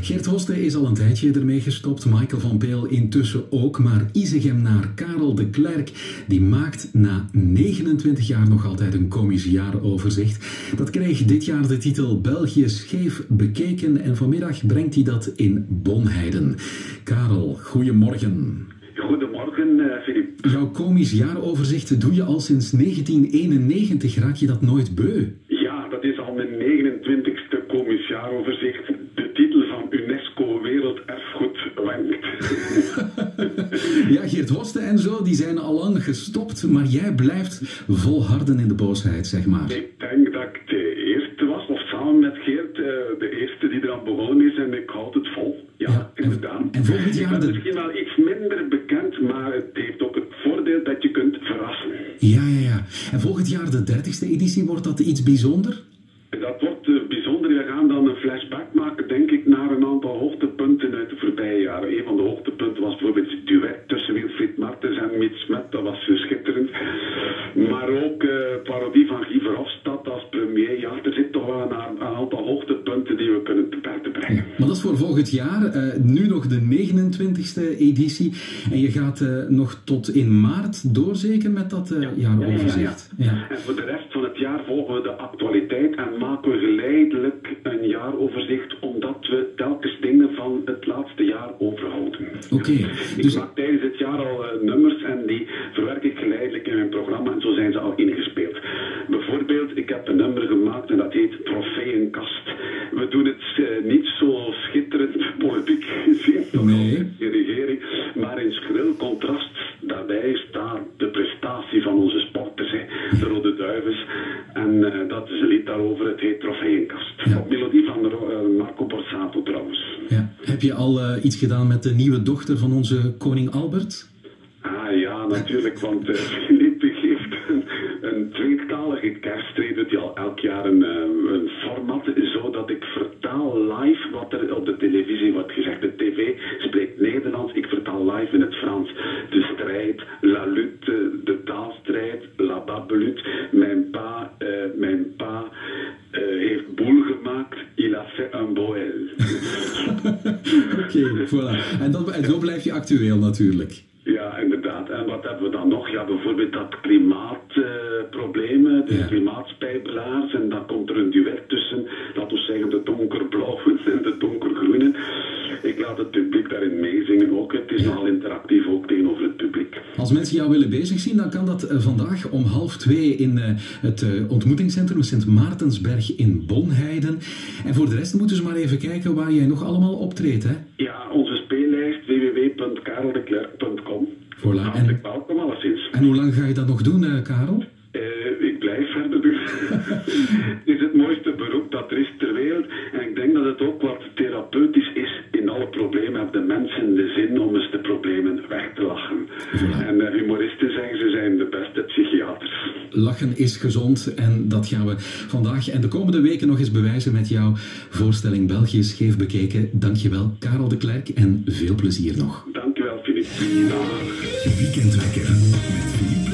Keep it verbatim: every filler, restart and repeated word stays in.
Geert Hoste is al een tijdje ermee gestopt, Michael van Peel intussen ook, maar Izegemenaar Karel de Klerk die maakt na negenentwintig jaar nog altijd een komisch jaaroverzicht. Dat kreeg dit jaar de titel België scheef bekeken en vanmiddag brengt hij dat in Bonheiden. Karel, goedemorgen. Goedemorgen, Filip. Jouw komisch jaaroverzicht doe je al sinds negentien eenennegentig. Raak je dat nooit beu? Ja, dat is al mijn negenentwintigste komisch jaaroverzicht. De titel van UNESCO Werelderfgoed wenkt. Ja, Geert Hoste en zo, die zijn al lang gestopt, maar jij blijft volharden in de boosheid, zeg maar. Ik denk dat ik de eerste was, of samen met Geert, de eerste die eraan begonnen is en ik houd het vol. Ja, ja inderdaad. En, en volgend jaar... Ik ben misschien wel iets minder bekend, maar het heeft ook het voordeel dat je kunt verrassen. Ja, ja, ja. En volgend jaar de dertigste editie, wordt dat iets bijzonder? Dat wordt uh, bijzonder. We gaan dan een flashback maken, denk ik, naar een aantal hoogtepunten uit de voorbije jaren. Een van de hoogtepunten was bijvoorbeeld het duet tussen Wilfried Martens en Miet Smet. Dat was uh, schitterend. Maar ook uh, parodie van Guy Verhofstadt als premier. Ja, er zit toch wel een, een aantal hoogtepunten die we kunnen te buiten brengen. Maar dat is voor volgend jaar. Uh, nu nog de negenentwintigste editie. En je gaat uh, nog tot in maart doorzeker met dat uh, jaaroverzicht. Ja, ja, ja. Ja. En voor de rest van het jaar volgen we de actualiteit en maken we geleidelijk een jaaroverzicht, omdat we telkens dingen van het laatste jaar overhouden. Oké. Okay, ik dus... maak tijdens het jaar al uh, nummers en die verwerk ik geleidelijk in mijn programma en zo zijn ze al ingespeeld. Bijvoorbeeld, ik heb een nummer gemaakt en dat heet Trofeeënkast. We doen het uh, niet zo schitterend politiek gezien door nee. de regering, maar in schril contrast daarbij staat de prestatie van onze sporters, hè, de Rode Duivens. En uh, dat is een lied daarover, het heet Trofeeënkast. Ja. Op melodie van uh, Marco Borsato trouwens. Ja. Heb je al uh, iets gedaan met de nieuwe dochter van onze koning Albert? Ah ja, natuurlijk, want uh, Philippe geeft een, een tweetalige kerstreden, doet hij al elk jaar een, uh, een format, zodat ik vertaal live wat er op de televisie wordt gezegd. De tv spreekt Nederlands, ik vertaal live in het Frans. De strijd, la lutte, de taalstrijd, la babelute. Mijn pa, uh, mijn pa uh, heeft boel gemaakt, il a fait un boel. Oké, okay, voilà. En, dat, en zo blijf je actueel natuurlijk. Ja, inderdaad. En wat hebben we dan nog? Ja, bijvoorbeeld dat klimaatproblemen, uh, de ja. klimaatspijbelaars. En dan komt er een duet tussen, laten we zeggen, de donkerblauwen en de donkergroenen. Ik laat het publiek daarin meezingen ook. Het is ja. nogal interactief ook tegenover het publiek. Als mensen jou willen bezig zien, dan kan dat uh, vandaag om half twee in uh, het uh, ontmoetingscentrum Sint Maartensberg in Bonheiden. En voor de rest moeten ze maar even kijken waar jij nog allemaal optreedt, hè? Ja, onze speellijst w w w punt karel de klerk punt com. Voilà. Hartelijk welkom alleszins. En hoe lang ga je dat nog doen, uh, Karel? Uh, ik blijf verder doen. Het is het mooiste beroep dat er is ter wereld. En ik denk dat het ook wat therapeutisch is. In alle problemen hebben de mensen de zin om eens de problemen weg te lachen. Voilà. En uh, humoristen zeggen ze zijn de beste psychiaters. Lachen is gezond en dat gaan we vandaag en de komende weken nog eens bewijzen met jouw voorstelling België scheef bekeken. Dankjewel, Karel de Klerk, en veel plezier nog. Dankjewel, Filip. Dag. Weekendwekker met Filip.